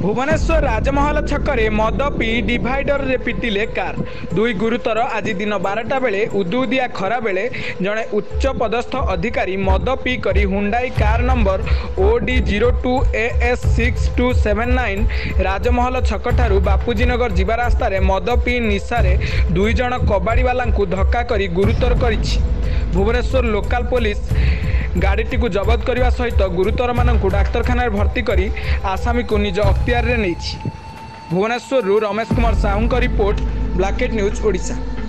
भुवनेश्वर राजमहल छकरे मद P divider रे पिटिले car दुई गुरुतर आज दिन 12टा बेले उदुदिया खरा बेले जड़े उच्च पदस्थ अधिकारी मद पी करी हुंडाई कार नंबर OD02AS6279 राजमहल छकठारू बापूजीनगर जीवा रास्तार मद पी निशारे दुई जण कबाड़ी वाला धक्का करी गुरुतर करिछि। भुवनेश्वर लोकाल पुलिस गाड़ीटी को जबत करने सहित गुरुतर मानक डाक्तरखाना भर्ती करी आसामी को निज अख्तियार रे नहीं। Bhubaneswar Ramesh Kumar Sahu report blacket news Odisha.